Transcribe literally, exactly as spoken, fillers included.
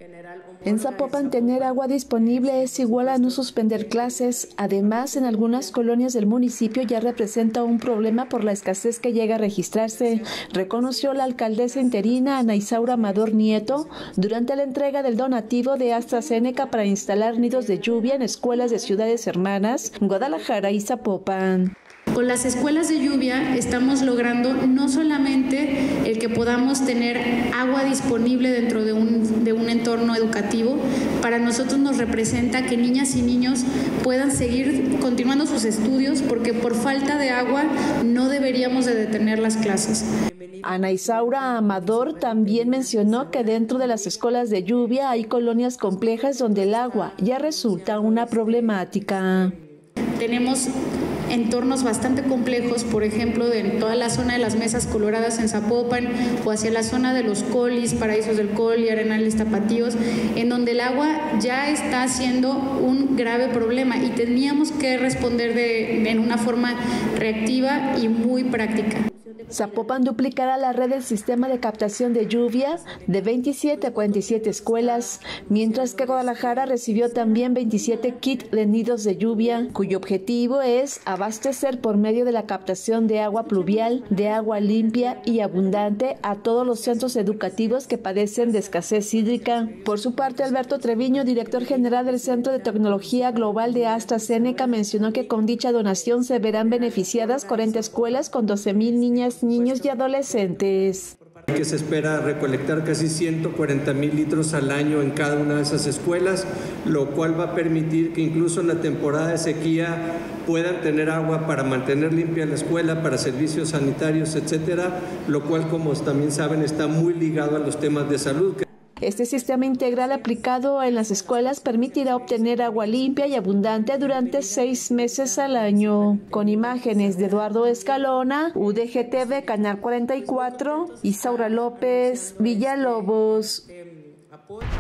En Zapopan, tener agua disponible es igual a no suspender clases. Además, en algunas colonias del municipio ya representa un problema por la escasez que llega a registrarse, reconoció la alcaldesa interina Ana Isaura Amador Nieto durante la entrega del donativo de AstraZeneca para instalar nidos de lluvia en escuelas de ciudades hermanas, Guadalajara y Zapopan. Con las escuelas de lluvia estamos logrando no solamente el que podamos tener agua disponible dentro de un, de un entorno educativo, para nosotros nos representa que niñas y niños puedan seguir continuando sus estudios, porque por falta de agua no deberíamos de detener las clases. Ana Isaura Amador también mencionó que dentro de las escuelas de lluvia hay colonias complejas donde el agua ya resulta una problemática. Tenemos entornos bastante complejos, por ejemplo, de toda la zona de las Mesas Coloradas en Zapopan o hacia la zona de los Colis, Paraísos del Coli, Arenales Tapatíos, en donde el agua ya está siendo un grave problema y teníamos que responder de, en una forma reactiva y muy práctica. Zapopan duplicará la red del sistema de captación de lluvia de veintisiete a cuarenta y siete escuelas, mientras que Guadalajara recibió también veintisiete kits de nidos de lluvia, cuyo objetivo es abastecer por medio de la captación de agua pluvial, de agua limpia y abundante a todos los centros educativos que padecen de escasez hídrica. Por su parte, Alberto Treviño, director general del Centro de Tecnología Global de AstraZeneca, mencionó que con dicha donación se verán beneficiadas cuarenta escuelas con doce mil niñas, niños y adolescentes. Que se espera recolectar casi ciento cuarenta mil litros al año en cada una de esas escuelas, lo cual va a permitir que incluso en la temporada de sequía puedan tener agua para mantener limpia la escuela, para servicios sanitarios, etcétera, lo cual, como también saben, está muy ligado a los temas de salud. Este sistema integral aplicado en las escuelas permitirá obtener agua limpia y abundante durante seis meses al año. Con imágenes de Eduardo Escalona, U D G T V, Canal cuarenta y cuatro, Isaura López, Villalobos.